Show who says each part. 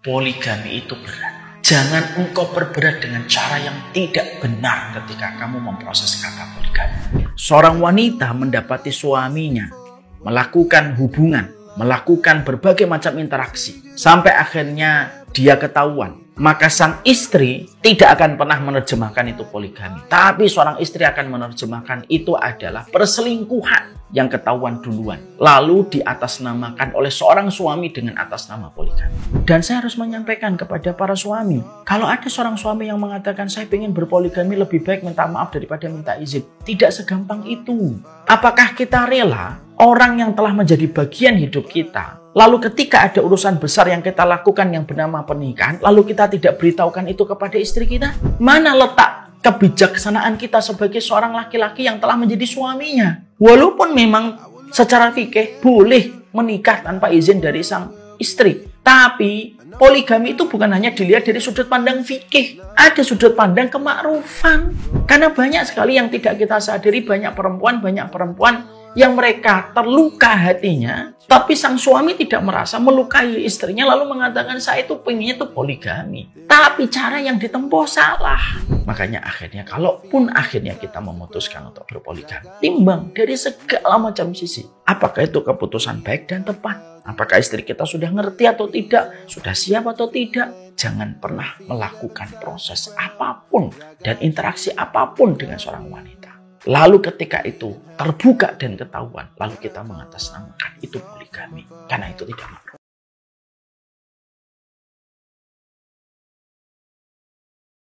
Speaker 1: Poligami itu berat. Jangan engkau perberat dengan cara yang tidak benar ketika kamu memproses kata poligami. Seorang wanita mendapati suaminya melakukan hubungan, melakukan berbagai macam interaksi, sampai akhirnya dia ketahuan. Maka sang istri tidak akan pernah menerjemahkan itu poligami. Tapi seorang istri akan menerjemahkan itu adalah perselingkuhan yang ketahuan duluan. Lalu diatasnamakan oleh seorang suami dengan atas nama poligami. Dan saya harus menyampaikan kepada para suami, kalau ada seorang suami yang mengatakan saya ingin berpoligami, lebih baik minta maaf daripada minta izin. Tidak segampang itu. Apakah kita rela orang yang telah menjadi bagian hidup kita, lalu ketika ada urusan besar yang kita lakukan yang bernama pernikahan, lalu kita tidak beritahukan itu kepada istri kita? Mana letak kebijaksanaan kita sebagai seorang laki-laki yang telah menjadi suaminya? Walaupun memang secara fikih boleh menikah tanpa izin dari sang istri, tapi poligami itu bukan hanya dilihat dari sudut pandang fikih, ada sudut pandang kemakrufan. Karena banyak sekali yang tidak kita sadari, banyak perempuan yang mereka terluka hatinya, tapi sang suami tidak merasa melukai istrinya, lalu mengatakan saya itu pengennya itu poligami. Tapi cara yang ditempuh salah. Makanya akhirnya, kalaupun akhirnya kita memutuskan untuk berpoligami, timbang dari segala macam sisi. Apakah itu keputusan baik dan tepat? Apakah istri kita sudah ngerti atau tidak? Sudah siap atau tidak? Jangan pernah melakukan proses apapun dan interaksi apapun dengan seorang wanita. Lalu ketika itu terbuka dan ketahuan, lalu kita mengatasnamakan itu poligami. Karena itu tidak makruh.